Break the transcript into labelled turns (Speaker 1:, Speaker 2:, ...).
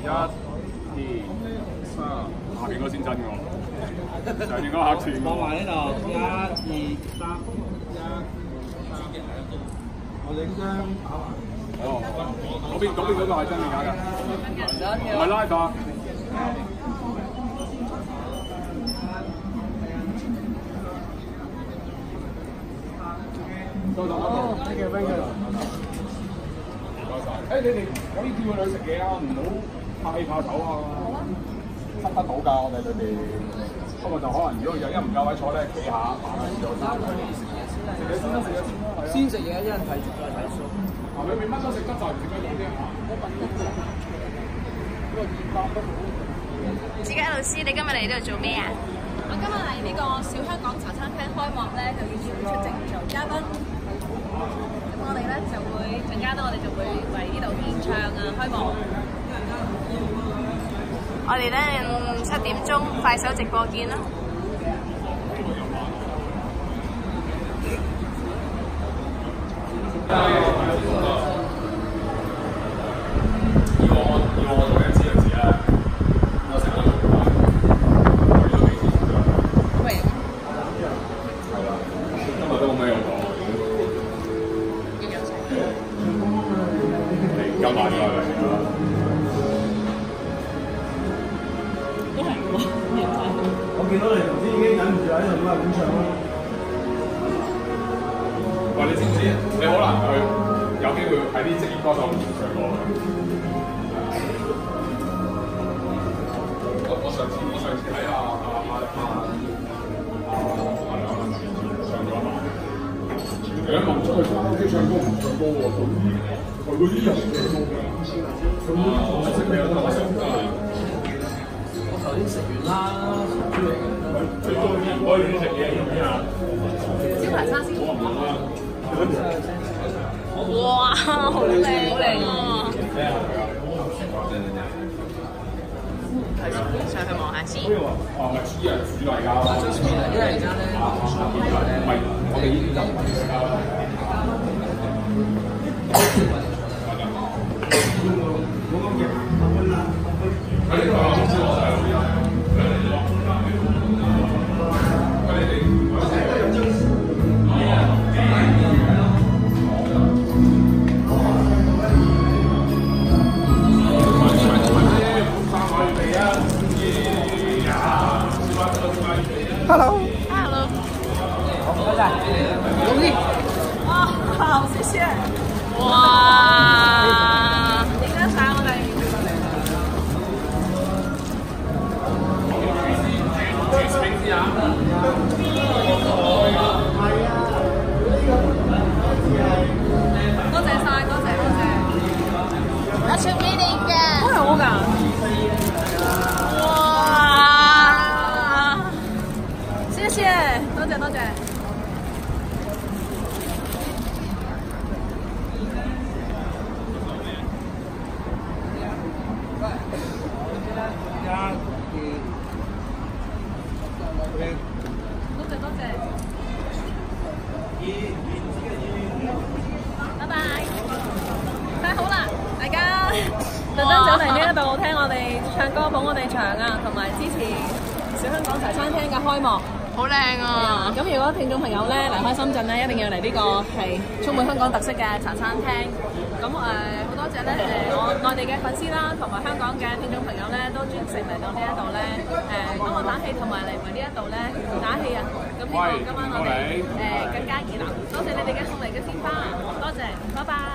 Speaker 1: 2、3，下邊嗰先真嘅喎，上邊嗰客串。
Speaker 2: 放埋呢度，1、2、3，我影張打埋。
Speaker 1: 哦，嗰邊嗰個係真定假㗎？唔係 live 㗎。多謝。thank you。誒，你哋可以叫佢哋食嘢啊，唔好怕氣怕醜啊。得到㗎，我哋裏邊。不過就可能如果有一唔夠位坐咧，企下慢慢就得。食嘢先啦，食嘢先啦，係啊。
Speaker 2: 先食嘢，一陣睇再睇數。
Speaker 1: 啊，裏邊乜都食得就唔食得啲啊。
Speaker 3: 自己老師，你今日嚟呢度做咩啊？
Speaker 4: 我今日嚟呢個小香港茶餐廳開幕咧，就要出席做嘉賓。咁我哋咧就會陣間咧，我哋就會為呢度獻唱啊開幕。
Speaker 3: 我哋咧7點鐘快手直播見啦。
Speaker 2: 我見到你頭先已經忍唔住喺度咁啊，點唱啦？
Speaker 1: 喂，你知唔知？你好難去有機會喺啲職業歌手面前唱歌嘅。我上次睇下唱咗一晚，有人問出去卡拉 OK 唱歌唔唱歌喎，佢嗰啲人唱歌㗎，佢識你有得我識㗎。
Speaker 2: 頭先食完啦，
Speaker 1: 最中意開亂食嘢咁樣。
Speaker 4: 招牌沙司。
Speaker 3: 哇，好靚好靚啊！上去望下先。
Speaker 1: 哦，咪煮人煮嚟㗎。
Speaker 2: 因為而家咧，
Speaker 1: 唔係，我哋呢啲就唔係㗎。
Speaker 3: Hello。
Speaker 2: 好，拜拜。容易。
Speaker 4: 哇，好，謝謝。
Speaker 3: 哇！
Speaker 4: 影一曬我哋。多謝晒，多謝多謝。
Speaker 3: 我出俾你嘅。
Speaker 4: 都係我㗎。
Speaker 3: 哇！
Speaker 4: 謝謝，多謝多謝。多謝多謝。拜拜。太好啦，大家特登走嚟呢一度聽我哋唱歌捧我哋場啊，同埋支持小香港茶餐廳嘅開幕。
Speaker 3: 好靚啊！
Speaker 4: 咁如果聽眾朋友咧離開深圳咧，一定要嚟呢個係充滿香港特色嘅茶餐廳。咁好多謝咧我內地嘅粉絲啦，同埋香港嘅聽眾朋友咧，都專程嚟到呢一度咧幫我打氣，同埋嚟為呢一度咧打氣啊！咁希望今晚我哋更加熱鬧。多謝你哋嘅送嚟嘅鮮花，多謝，拜拜。